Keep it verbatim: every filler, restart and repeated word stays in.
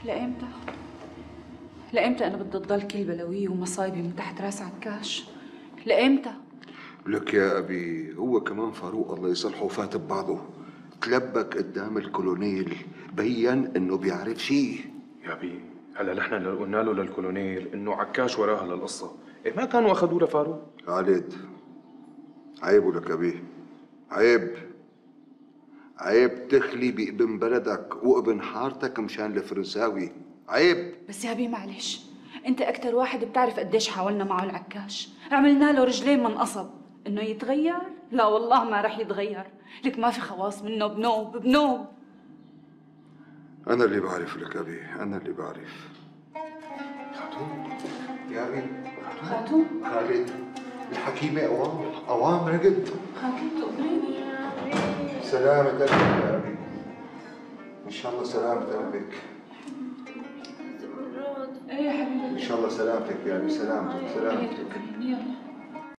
لإمتى؟ لإمتى أنا بدي تضل كل بلاوي ومصايبي من تحت راس عكاش؟ لإمتى؟ لك يا أبي هو كمان فاروق الله يصلحه فات ببعضه، تلبك قدام الكولونيل بين إنه بيعرف شيء. يا أبي هلا نحن اللي قلنا له للكولونيل إنه عكاش وراها للقصة، إيه ما كانوا أخذوه لفاروق؟ خالد عيب لك أبي، عيب عيب تخلي بابن بلدك وابن حارتك مشان الفرنساوي، عيب. بس يا أبي معلش، أنت أكتر واحد بتعرف قديش حاولنا معه العكاش، عملنا له رجلين من قصب، إنه يتغير؟ لا والله ما رح يتغير، لك ما في خواص منه بنوب بنوب. أنا اللي بعرف لك أبي، أنا اللي بعرف. خاتون يا أبي، خاتون خالد الحكيمة أوام أوام رقد. خاتون تقبريني. سلامة قلبك يا أبي، إن شاء الله سلامة قلبك. ايه يا حبيبي، إن شاء الله سلامتك يا أبي، سلامتك سلامتك. يلا.